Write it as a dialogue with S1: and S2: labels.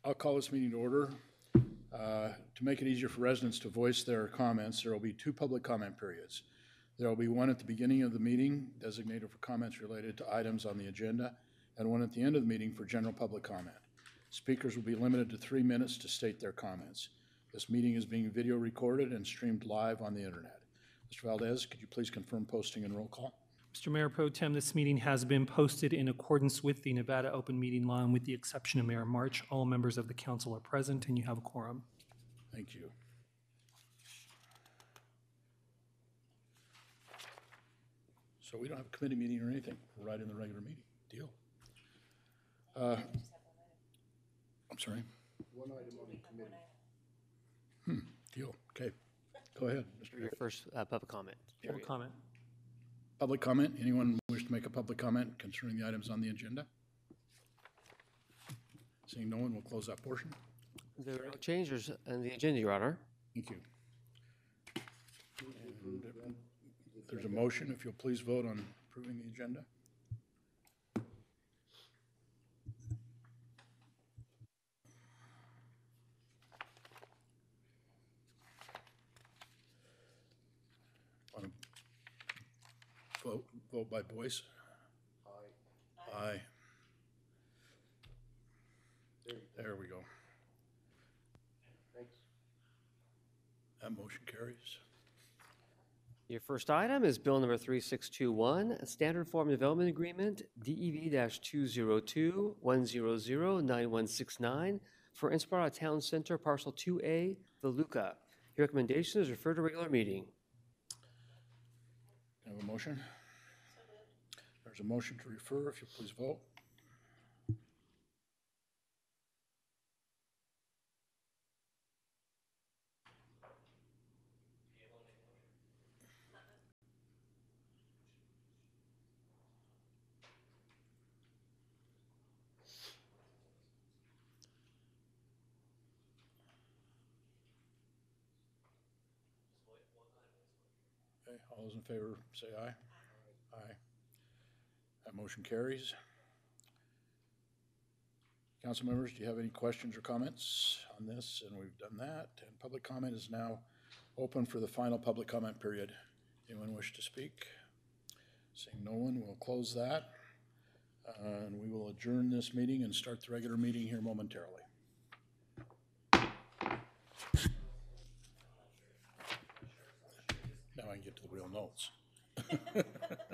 S1: I'll call this meeting to order. To make it easier for residents to voice their comments, there will be two public comment periods. There will be one at the beginning of the meeting designated for comments related to items on the agenda, and one at the end of the meeting for general public comment. Speakers will be limited to 3 minutes to state their comments. This meeting is being video recorded and streamed live on the internet. Mr. Valdez, could you please confirm posting and roll call?
S2: Mr. Mayor Pro Tem, this meeting has been posted in accordance with the Nevada Open Meeting Law, and with the exception of Mayor March, all members of the council are present and you have a quorum.
S1: Thank you. So we don't have a committee meeting or anything. We're right in the regular meeting. Deal. I'm sorry?
S3: One item on the committee.
S1: Deal. Okay. Go ahead, Mr.
S4: Your first public comment.
S2: Public comment.
S1: Public comment? Anyone wish to make a public comment concerning the items on the agenda? Seeing no one, we'll close that portion.
S4: There are no changes on the agenda, Your Honor.
S1: Thank you. And if there's a motion, if you'll please vote on approving the agenda. Want to vote by voice?
S3: Aye.
S1: Aye. There we go.
S3: Thanks.
S1: That motion carries.
S4: Your first item is Bill number 3621, a Standard Form Development Agreement, DEV-202-100-9169 for Inspirada Town Center, Parcel 2A, The Luca. Your recommendation is refer to regular meeting.
S1: Can I have a motion? There's a motion to refer, if you'll please vote. Okay, all those in favor say aye. Aye. That motion carries. Council members, do you have any questions or comments on this? And we've done that. And public comment is now open for the final public comment period. Anyone wish to speak? Seeing no one, we'll close that. And we will adjourn this meeting and start the regular meeting here momentarily. Now I can get to the real notes.